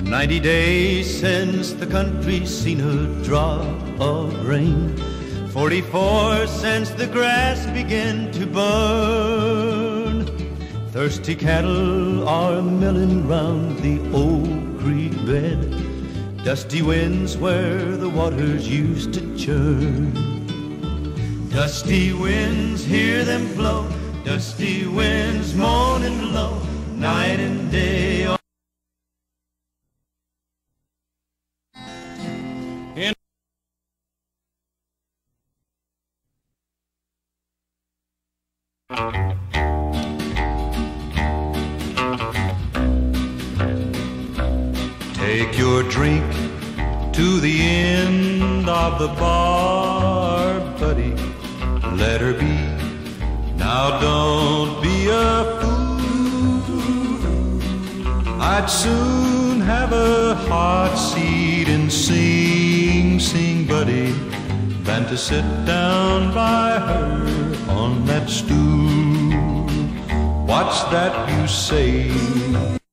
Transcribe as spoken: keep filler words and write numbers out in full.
Ninety days since the country's seen a drop of rain. Forty-four since the grass began to burn. Thirsty cattle are milling round the old creek bed. Dusty winds where the waters used to churn. Dusty winds, hear them blow. Dusty winds moaning low, night and day. Take your drink to the end of the bar, buddy. Let her be. Now don't be a fool. I'd soon have a hot seat and sing, sing, buddy, than to sit down by her on that stool. What's that you say?